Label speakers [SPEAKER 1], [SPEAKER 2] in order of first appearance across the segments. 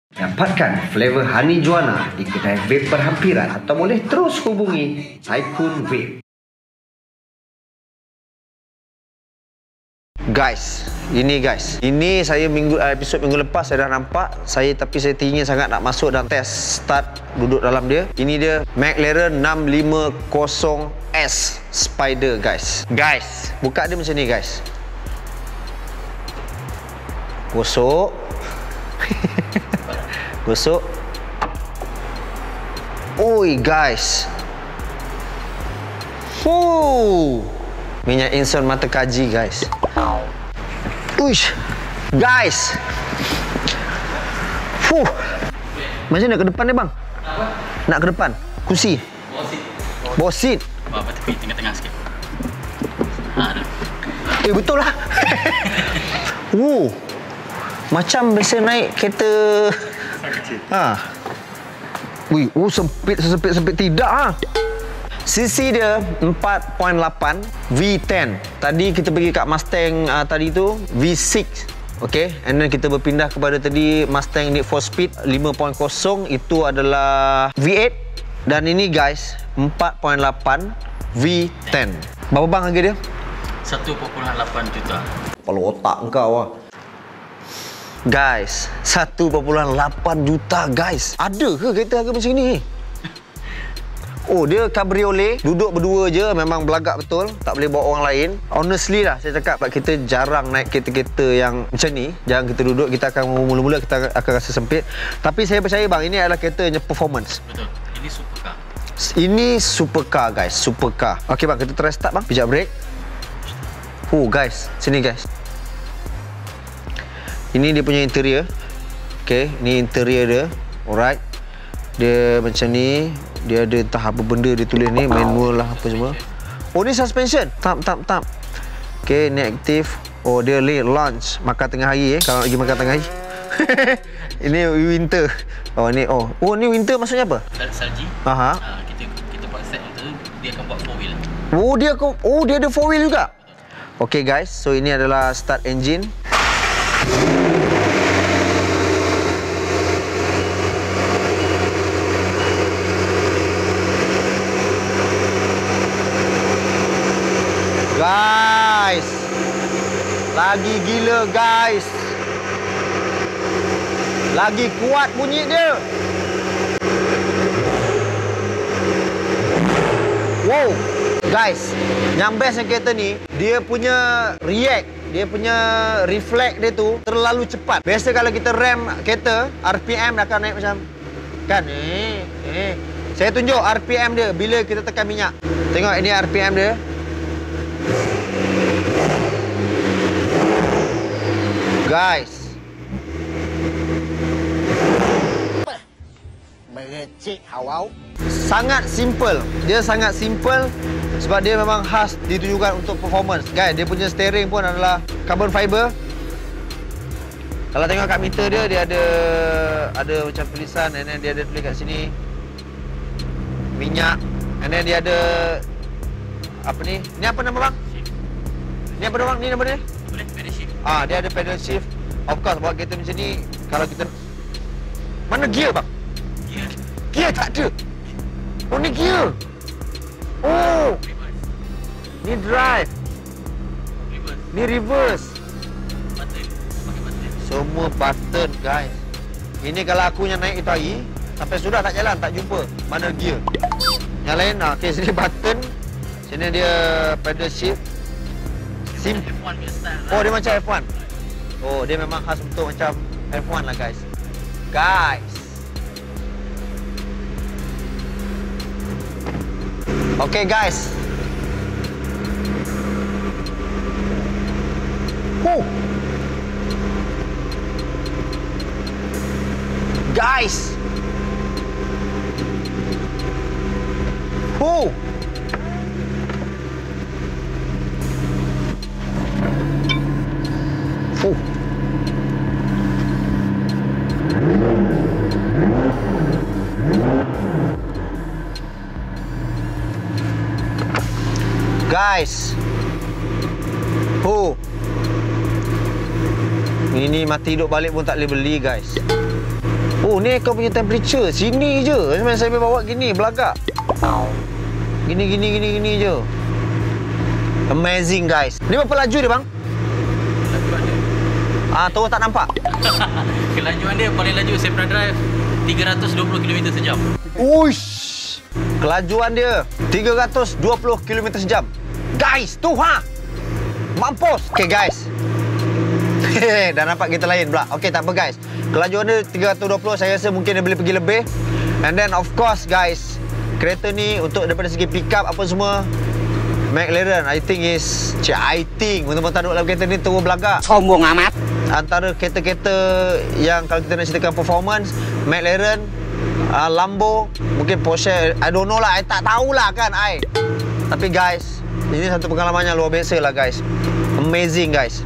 [SPEAKER 1] Dapatkan flavor Honey Juana di kedai vape berhampiran atau boleh terus hubungi Tycoon Vape. Guys, ini saya episod minggu lepas saya dah nampak tapi saya teringin sangat nak masuk dan test start duduk dalam dia. Ini dia McLaren 650S Spider guys. Guys, buka dia macam ni guys. Gosok. Gosok. Oi guys. Minyak insun mata kaji guys. Uish. Guys. Macam nak ke depan ni bang?
[SPEAKER 2] Apa?
[SPEAKER 1] Nak ke depan. Kursi. Bosit.
[SPEAKER 2] Bawa tepi tengah-tengah sikit. Ada.
[SPEAKER 1] Betul lah. Macam biasa naik kereta kecil. Sempit tidak CC dia 4.8 V10. Tadi kita pergi kat Mustang tadi tu V6. Okay, and then kita berpindah kepada tadi Mustang Need for Speed 5.0. Itu adalah V8. Dan ini guys 4.8 V10. Berapa bang harga dia?
[SPEAKER 2] 1.8 juta.
[SPEAKER 1] Kepala otak engkau lah. Guys, 1.8 juta guys. Ada ke kereta harga macam ni? Dia cabriolet. Duduk berdua je. Memang belagak betul. Tak boleh bawa orang lain. Honestly lah saya cakap, kita jarang naik kereta-kereta yang macam ni. Jarang kita duduk. Kita akan mula-mula kita akan rasa sempit. Tapi saya percaya bang, ini adalah kereta yang performance.
[SPEAKER 2] Betul. Ini supercar.
[SPEAKER 1] Ini supercar guys. Supercar. Okey bang, kita try start bang. Pijak brake. Guys, sini guys. Ini dia punya interior. Okay, ni interior dia. Alright. Dia macam ni. Dia ada entah apa benda dia tulis ni. Manual lah apa semua. Ni suspension. Tap. Okay, ni aktif. Dia late launch. Makan tengah hari kalau lagi makan tengah hari. Ini winter. Ni ni winter maksudnya apa?
[SPEAKER 2] Salji. Kita buat set tu, dia akan buat 4 wheel.
[SPEAKER 1] Dia ada 4 wheel juga. Okay guys, so ini adalah start engine. Guys, lagi gila guys. Lagi kuat bunyi dia. Wow, guys, yang best yang kereta ni, dia punya react, dia punya reflect dia tu terlalu cepat. Biasa kalau kita rem kereta, RPM akan naik macam kan Saya tunjuk RPM dia bila kita tekan minyak. Tengok ini RPM dia. Guys, merecik hawau. Sangat simple. Dia sangat simple sebab dia memang khas ditujukan untuk performance. Guys, dia punya steering pun adalah carbon fiber. Kalau tengok kat meter dia, dia ada macam tulisan, and then dia ada tulis kat sini minyak, and then dia ada apa ni? Ni apa nama bang?
[SPEAKER 2] Shift.
[SPEAKER 1] Ni apa nama bang? Ni nama dia?
[SPEAKER 2] Boleh pedal shift.
[SPEAKER 1] Dia ada pedal shift. Of course, buat kereta macam ni, kalau kita... Mana gear bang?
[SPEAKER 2] Gear.
[SPEAKER 1] Gear tak ada. Ni gear.
[SPEAKER 2] Reverse.
[SPEAKER 1] Ni drive.
[SPEAKER 2] Reverse.
[SPEAKER 1] Ni reverse.
[SPEAKER 2] Button. Pakai button.
[SPEAKER 1] Semua button guys. Ini kalau aku yang naik itu hari, sampai sudah tak jalan, tak jumpa mana gear. Yang lain, okay, sini button. Sini dia pedal shift.
[SPEAKER 2] F1 punya style lah.
[SPEAKER 1] Dia macam F1. Dia memang khas untuk macam F1 lah guys. Okay guys. Guys. Guys. Ini mati hidup balik pun tak boleh beli guys. Oh, ni kau punya temperature. Sini je. Sebenarnya saya bawa gini, belagak. Gini je. Amazing, guys. Ni berapa laju dia, bang? Terus tak nampak.
[SPEAKER 2] Kelajuan dia paling laju saya pernah drive 320 km sejam.
[SPEAKER 1] Uish. Kelajuan dia 320 km sejam. Guys, tu mampus. Okay, guys. Dah nampak kita lain pula. Okay, tak apa, guys. Kelajuan dia 320, saya rasa mungkin dia boleh pergi lebih. And then of course, guys, kereta ni untuk daripada segi pick up apa semua, McLaren I think teman-teman duduk dalam kereta ni terus belagak.
[SPEAKER 3] Sombong amat.
[SPEAKER 1] Antara kereta-kereta yang kalau kita nak ceritakan performance, McLaren, Lambo, mungkin Porsche, I don't know lah, I tak tahulah kan Tapi guys, ini satu pengalaman yang luar biasa lah, guys. Amazing, guys.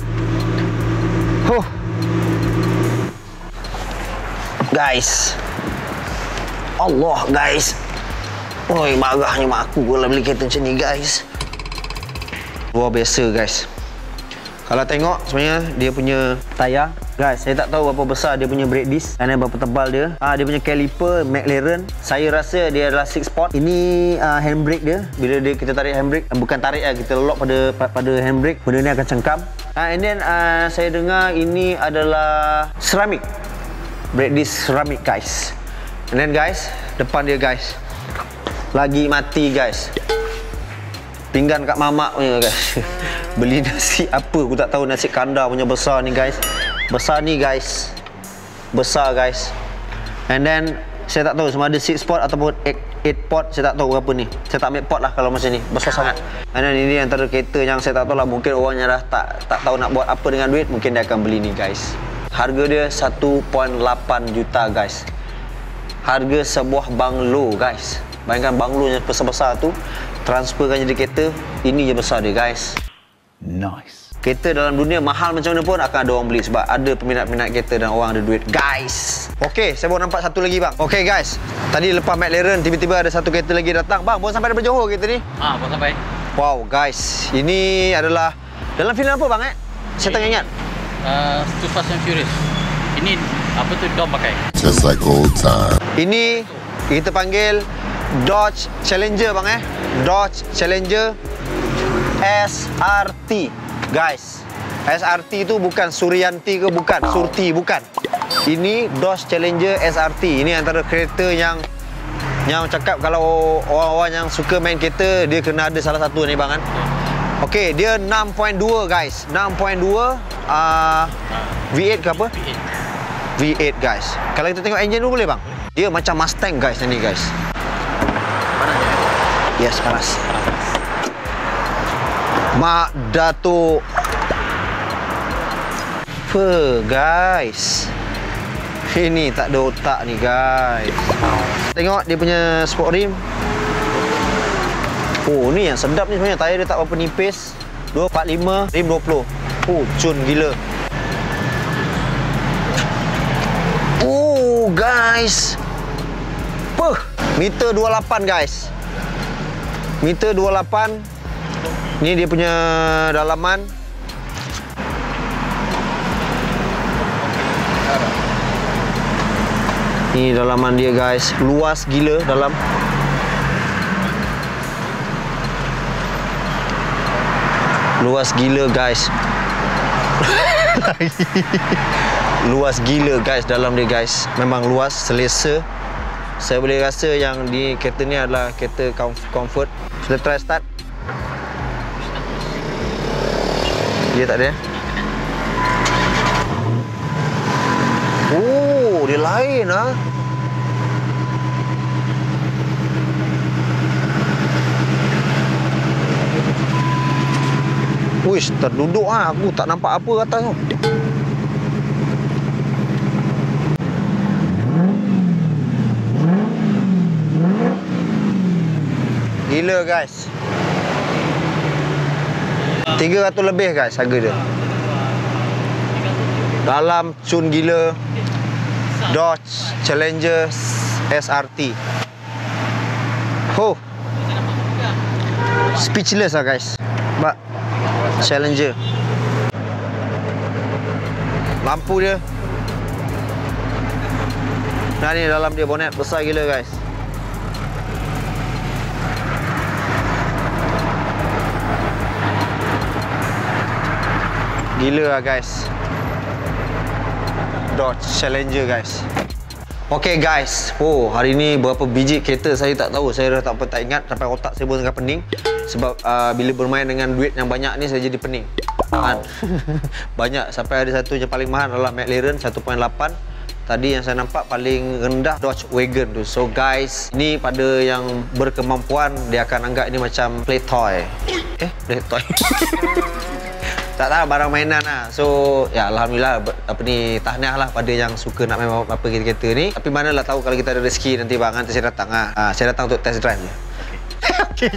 [SPEAKER 1] Guys, Allah, guys. Oi, marahnya mak aku kalau beli kereta macam ni, guys. Luar biasa, guys. Kalau tengok sebenarnya dia punya tayar, guys, saya tak tahu berapa besar dia punya brake disc dan berapa tebal dia. Dia punya caliper McLaren, saya rasa dia adalah 6 spot. Ini handbrake dia. Bila kita tarik handbrake, bukan tarik kita lock pada handbrake, benda ni akan cengkam. And then saya dengar ini adalah ceramic. Brake disc ceramic, guys. And then, guys, depan dia, guys, lagi mati, guys. Pinggan kat mamak punya, guys. Beli nasi apa aku tak tahu, nasi kandar punya besar ni, guys. Besar ni, guys. Besar, guys. And then saya tak tahu sama ada 6 pot ataupun 8 pot, saya tak tahu berapa ni. Saya tak ambil pot lah kalau macam ni. Besar sangat. And then ini antara kereta yang saya tak tahu lah, mungkin orang yang dah tak tahu nak buat apa dengan duit, mungkin dia akan beli ni, guys. Harga dia 1.8 juta, guys. Harga sebuah banglo, guys. Bayangkan banglo yang besar-besar tu, transferkan jadi kereta, ini je besar dia, guys.
[SPEAKER 3] Nice.
[SPEAKER 1] Kereta dalam dunia mahal macam mana pun akan ada orang beli sebab ada peminat-peminat kereta dan orang ada duit, guys. Okey, saya baru nampak satu lagi, bang. Okey, guys. Tadi lepas McLaren, tiba-tiba ada satu kereta lagi datang. Bang, baru sampai daripada Johor kereta ni?
[SPEAKER 2] Baru sampai.
[SPEAKER 1] Wow, guys. Ini adalah dalam filem apa, bang? Saya tak ingat.
[SPEAKER 2] Too Fast and Furious. Ini apa tu Dom pakai?
[SPEAKER 4] Just like old time.
[SPEAKER 1] Ini kita panggil Dodge Challenger, bang. Dodge Challenger SRT, guys. SRT itu bukan Suryanti ke, bukan Surti, bukan. Ini Dodge Challenger SRT. Ini antara kereta yang cakap kalau orang-orang yang suka main kereta, dia kena ada salah satu ni, bang, kan. Okey, dia 6.2, guys. 6.2 V8 ke apa? V8, guys. Kalau kita tengok enjin dulu boleh, bang? Dia macam Mustang, guys, ni, guys. Yes, panas. Mak Datuk. Guys. Ini tak ada otak ni, guys. Tengok dia punya sport rim. Oh, ni yang sedap ni sebenarnya. Tayar dia tak berapa nipis. 245, rim 20. Oh, cun gila. Oh, guys. Meter 28, guys. Meter 28. Ni dia punya dalaman. Ni dalaman dia, guys. Luas gila dalam. Luas gila, guys. Luas gila, guys, dalam dia, guys. Memang luas, selesa. Saya boleh rasa yang di kereta ni adalah kereta comfort. Kita try start. Dia tak ada. Oh, dia lain, ha. Wish, terduduk ah. Aku tak nampak apa atas tu. Gila, guys. 300 lebih, guys, harga dia. Dalam cun gila. Dodge Challenger SRT. Speechless lah, guys. Bak Challenger. Lampu dia. Nah ni dalam dia bonet besar gila guys. Gila lah guys. Dodge Challenger guys. Okay guys, hari ni berapa biji kereta saya tak tahu. Saya dah tak ingat, sampai otak saya pun tengah pening. Sebab bila bermain dengan duit yang banyak ni, saya jadi pening. Banyak, sampai ada satu yang paling mahal adalah McLaren 1.8. Tadi yang saya nampak paling rendah Dodge Wagon tu. So guys, ni pada yang berkemampuan, dia akan anggap ini macam play toy. Play toy. Tak tahu, barang mainan lah. So ya alhamdulillah, tahniah lah pada yang suka nak main apa kereta ni. Tapi manalah tahu kalau kita ada rezeki nanti bang, nanti saya datang lah. Saya datang untuk test drive je. Okay.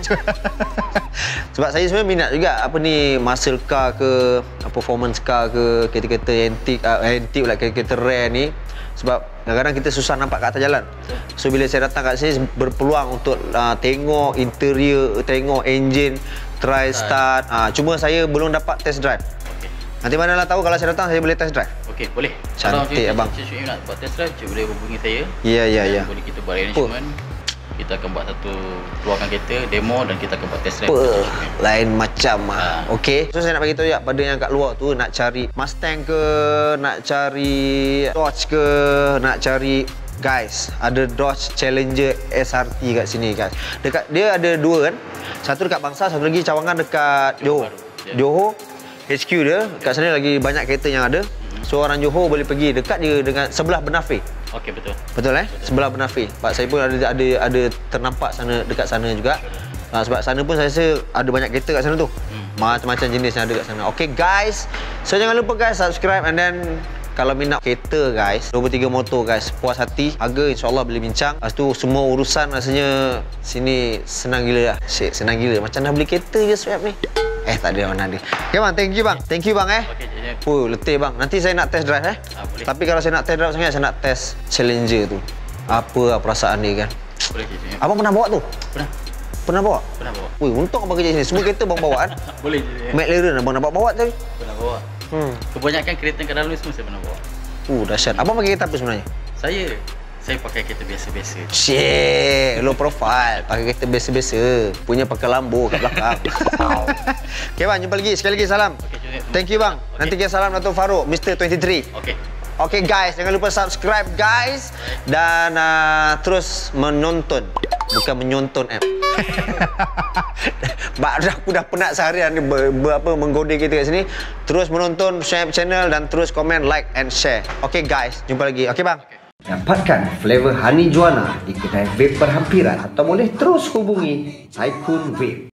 [SPEAKER 1] Sebab saya sebenarnya minat juga muscle car ke, performance car ke, kereta-kereta antik pula, kereta rare ni. Sebab kadang-kadang kita susah nampak kat atas jalan. So bila saya datang kat sini, berpeluang untuk tengok interior, tengok engine, try start. Cuma saya belum dapat test drive. Nanti manalah tahu kalau saya datang saya boleh test drive. Okey, boleh. Cantik abang.
[SPEAKER 2] Cik nak buat test drive, cik boleh hubungi saya.
[SPEAKER 1] Ya.
[SPEAKER 2] Boleh kita buat arrangement. Kita akan buat keluarkan kereta, demo dan kita akan buat test drive.
[SPEAKER 1] Lain macam Okey. So saya nak bagi tahu ya pada yang kat luar tu, nak cari Mustang ke, nak cari Dodge ke, nak cari, guys, ada Dodge Challenger SRT kat sini guys. Dekat dia ada dua kan. Satu dekat Bangsar, satu lagi cawangan dekat Johor. Johor HQ dia, kat sana lagi banyak kereta yang ada. So orang Johor boleh pergi, dekat dia dengan sebelah Bernafir.
[SPEAKER 2] Okey, betul.
[SPEAKER 1] Betul sebelah Bernafir. Pak saya pun ada ternampak sana, dekat sana juga. Sebab sana pun saya rasa ada banyak kereta kat sana tu. Macam-macam jenis yang ada kat sana. Okey guys. So jangan lupa guys subscribe, and then kalau minat kereta guys, 23 motor guys, puas hati, harga insyaAllah boleh bincang. Lepas tu semua urusan rasanya sini senang gila lah. Senang gila, macam dah beli kereta je swap ni. Tak ada mana ada. Okay bang, thank you bang. Thank you bang letih bang. Nanti saya nak test drive
[SPEAKER 2] boleh.
[SPEAKER 1] Tapi kalau saya nak test drive sangat, saya nak test Challenger tu. Apa perasaan dia kan?
[SPEAKER 2] Boleh cik.
[SPEAKER 1] Abang pernah bawa tu? Pernah bawa?
[SPEAKER 2] Pernah bawa.
[SPEAKER 1] Untung abang kerja sini. Semua kereta bang bawa kan?
[SPEAKER 2] Boleh cik.
[SPEAKER 1] McLaren abang nak bawa tadi?
[SPEAKER 2] Pernah bawa. Kebanyakan kereta kat dalam semua saya pernah bawa.
[SPEAKER 1] Dahsyat. Abang pakai kereta apa sebenarnya?
[SPEAKER 2] Saya pakai kereta biasa-biasa.
[SPEAKER 1] Low profile. Pakai kereta biasa-biasa. Punya pakai Lambo kat belakang. Okay bang, jumpa lagi. Sekali lagi salam. Thank you bang. Nanti kita salam Dato' Farouk, Mr. 23. Okay guys, jangan lupa subscribe guys. Dan terus menonton. Bukan menyonton app. Aku dah penat seharian ni menggodek kita kat sini. Terus menonton, share channel dan terus komen, like and share. Okay guys, jumpa lagi. Okay bang. Dapatkan flavor Honey Juana di kedai vape berhampiran atau boleh terus hubungi Tycoon Vape.